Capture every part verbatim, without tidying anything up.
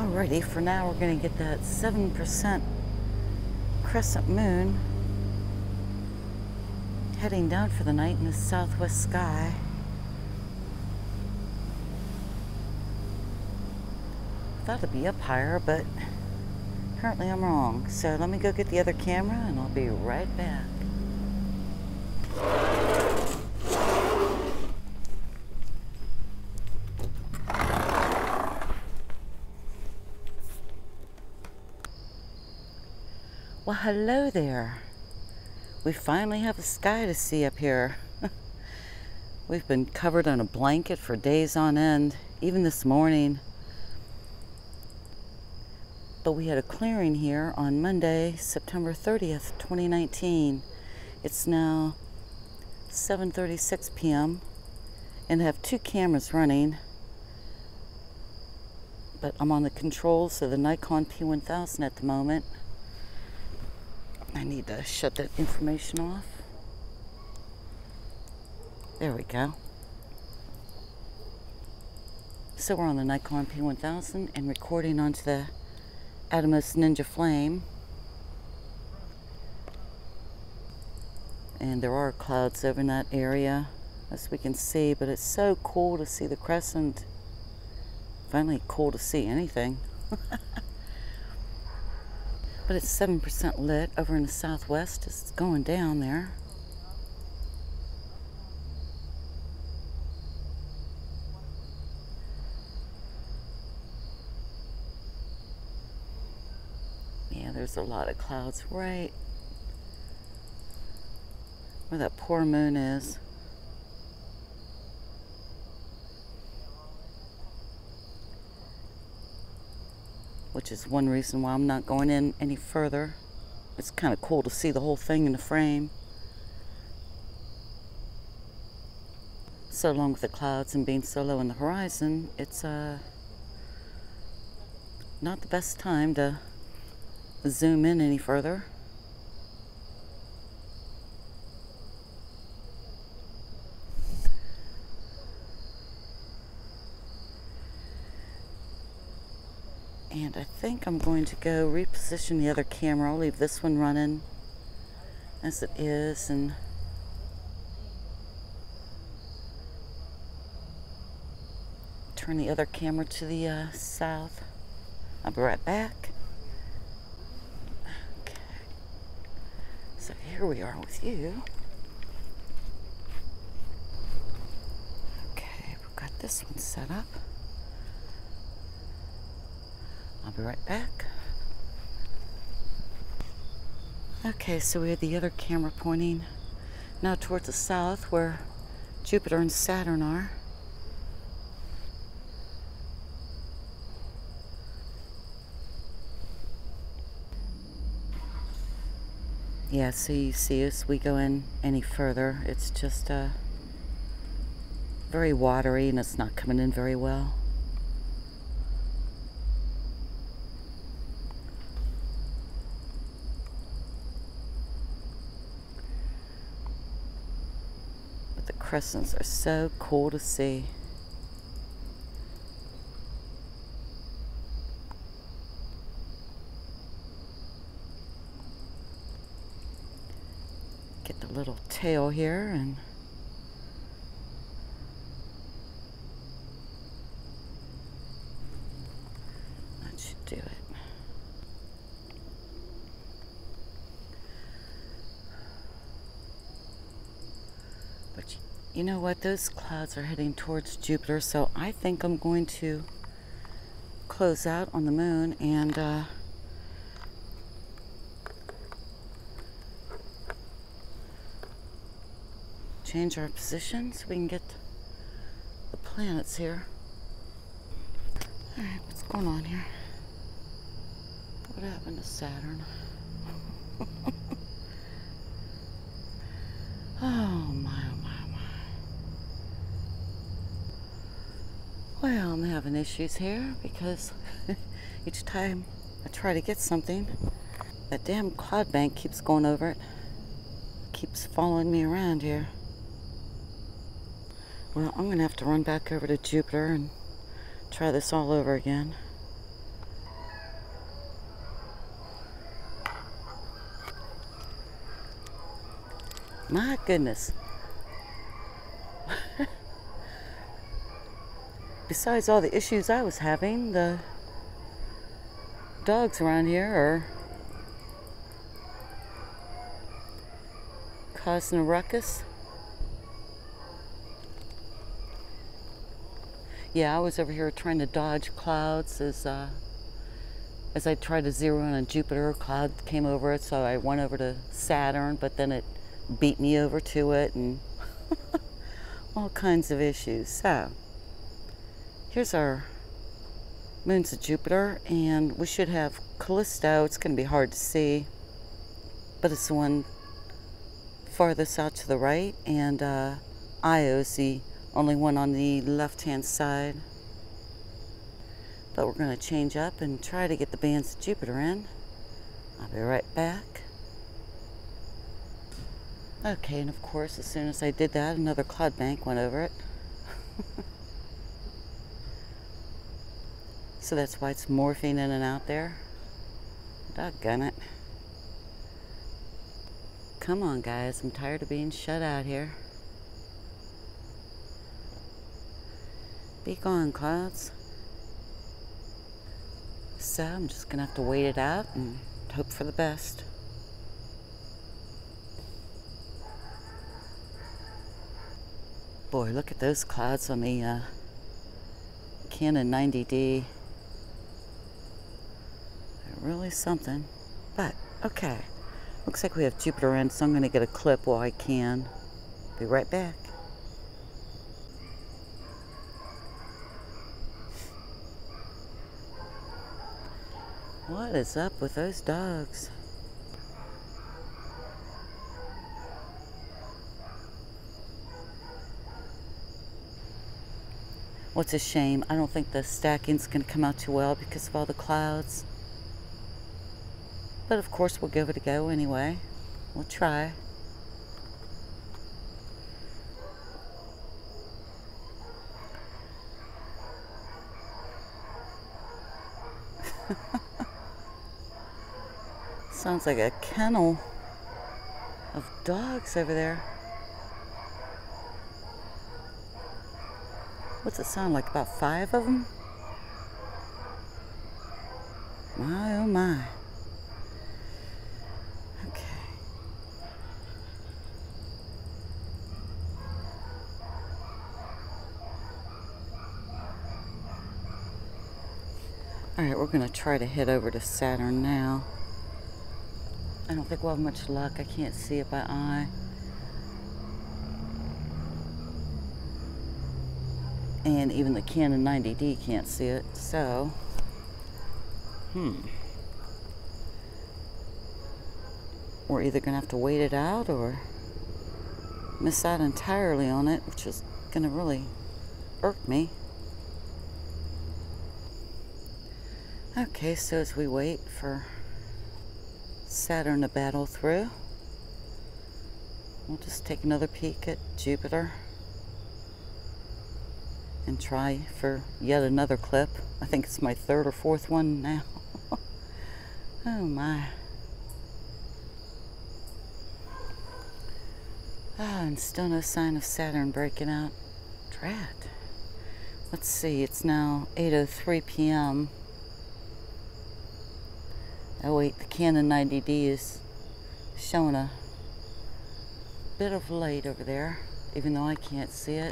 Alrighty, for now we're going to get that seven percent crescent moon heading down for the night in the southwest sky. Thought it'd be up higher, but apparently I'm wrong. So let me go get the other camera and I'll be right back. Well, hello there. We finally have the sky to see up here. We've been covered in a blanket for days on end, even this morning. But we had a clearing here on Monday, September thirtieth, twenty nineteen. It's now seven thirty-six p m and I have two cameras running. But I'm on the controls of the Nikon P one thousand at the moment. I need to shut that information off. There we go. So we're on the Nikon P one thousand and recording onto the Atomos Ninja Flame. And there are clouds over in that area, as we can see, but it's so cool to see the crescent. Finally cool to see anything. But it's seven percent lit over in the southwest. It's going down there. Yeah, there's a lot of clouds right where that poor moon is. Which is one reason why I'm not going in any further. It's kind of cool to see the whole thing in the frame. So along with the clouds and being so low in the horizon, it's uh, not the best time to zoom in any further. And I think I'm going to go reposition the other camera. I'll leave this one running as it is and turn the other camera to the uh, south. I'll be right back. Okay. So here we are with you. Okay, we've got this one set up. I'll be right back. Okay, so we had the other camera pointing now towards the south where Jupiter and Saturn are. Yeah, so you see as we go in any further, it's just uh, very watery and it's not coming in very well. Crescents are so cool to see. Get the little tail here and that should do it. But you You know what, those clouds are heading towards Jupiter, so I think I'm going to close out on the moon and uh, change our position so we can get the planets here. Alright, what's going on here? What happened to Saturn? Oh my, oh my. Well, I'm having issues here because each time I try to get something, that damn cloud bank keeps going over it. Keeps following me around here. Well, I'm going to have to run back over to Jupiter and try this all over again. My goodness. Besides all the issues I was having, the dogs around here are causing a ruckus. Yeah, I was over here trying to dodge clouds as uh, as I tried to zero in on Jupiter. A cloud came over it, so I went over to Saturn, but then it beat me over to it, and all kinds of issues. So here's our moons of Jupiter, and we should have Callisto. It's going to be hard to see, but it's the one farthest out to the right, and uh, Io is the only one on the left-hand side. But we're going to change up and try to get the bands of Jupiter in. I'll be right back. Okay, and of course, as soon as I did that, another cloud bank went over it. So that's why it's morphing in and out there. Doggone it. Come on, guys. I'm tired of being shut out here. Be gone, clouds. So I'm just going to have to wait it out and hope for the best. Boy, look at those clouds on the uh, Canon ninety D. They're really something. But, okay. Looks like we have Jupiter in, so I'm going to get a clip while I can. Be right back. What is up with those dogs? What's a shame, I don't think the stacking's going to come out too well because of all the clouds. But of course we'll give it a go anyway. We'll try. Sounds like a kennel of dogs over there. What's it sound like? About five of them? My oh my. Okay. Alright, we're going to try to head over to Saturn now. I don't think we'll have much luck. I can't see it by eye. And even the Canon ninety D can't see it, so hmm we're either gonna have to wait it out or miss out entirely on it, which is gonna really irk me. Okay, so as we wait for Saturn to battle through, we'll just take another peek at Jupiter and try for yet another clip. I think it's my third or fourth one now. Oh my. Ah, and still no sign of Saturn breaking out. Drat. Let's see, it's now eight oh three p m Oh wait, the Canon ninety D is showing a bit of light over there, even though I can't see it.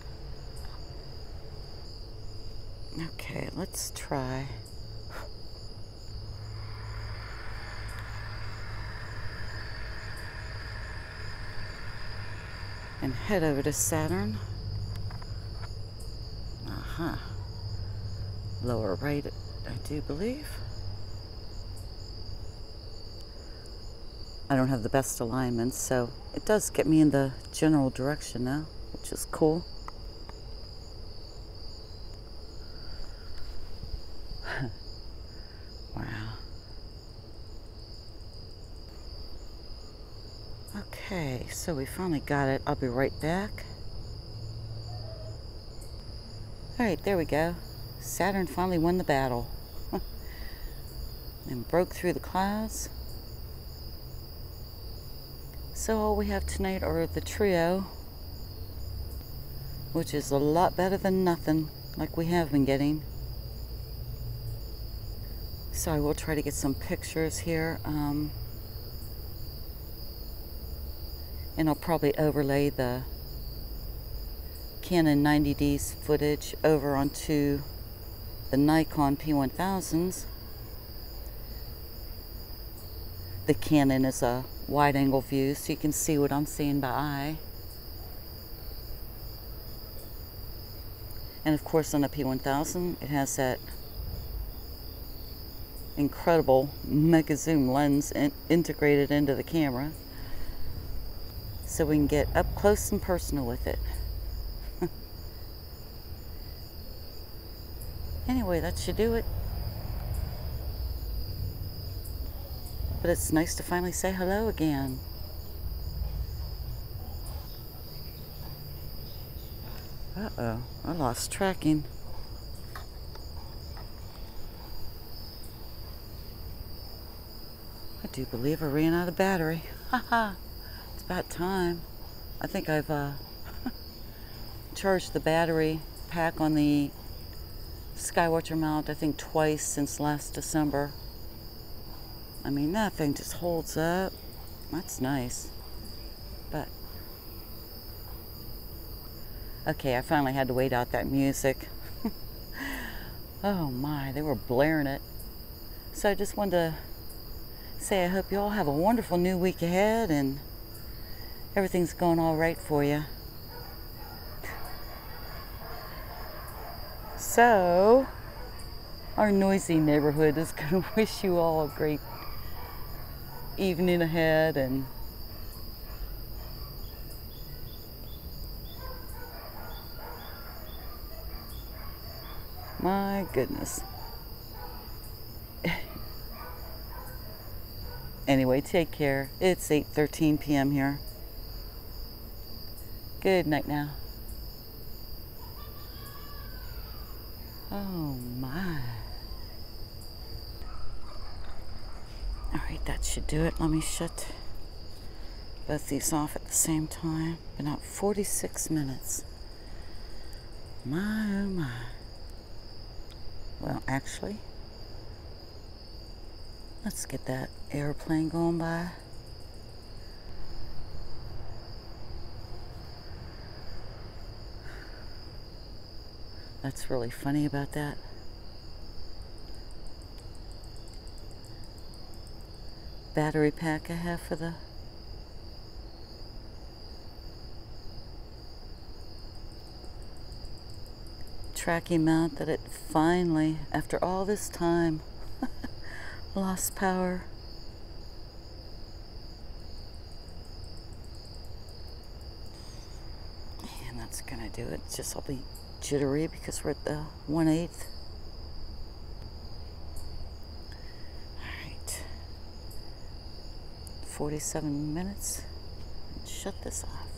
Okay, let's try. And head over to Saturn. Uh-huh. Lower right, I do believe. I don't have the best alignments, so it does get me in the general direction now, which is cool. Wow. Okay, so we finally got it. I'll be right back. Alright, there we go. Saturn finally won the battle. And broke through the clouds. So all we have tonight are the trio, which is a lot better than nothing like we have been getting. So I will try to get some pictures here, um, and I'll probably overlay the Canon ninety D's footage over onto the Nikon P one thousands. The Canon is a wide angle view, so you can see what I'm seeing by eye. And of course on the P one thousand, it has that incredible mega zoom lens in integrated into the camera, so we can get up close and personal with it. Anyway, that should do it. But it's nice to finally say hello again. Uh-oh, I lost tracking. I do believe I ran out of battery. Haha, it's about time. I think I've uh, charged the battery pack on the Skywatcher mount, I think twice since last December. I mean, that thing just holds up. That's nice. But, okay, I finally had to wait out that music. Oh my, they were blaring it. So I just wanted to say I hope you all have a wonderful new week ahead and everything's going all right for you. So, our noisy neighborhood is going to wish you all a great evening ahead, and my goodness. Anyway, take care. It's eight thirteen p m here. Good night now. Oh my. Alright, that should do it. Let me shut both these off at the same time. Been out forty-six minutes. My oh my. Well, actually, let's get that airplane going by. That's really funny about that. Battery pack I have for the tracking mount that it finally, after all this time, lost power. And that's gonna do it. It's just I'll be jittery because we're at the one eighth. Alright. forty-seven minutes. Shut this off.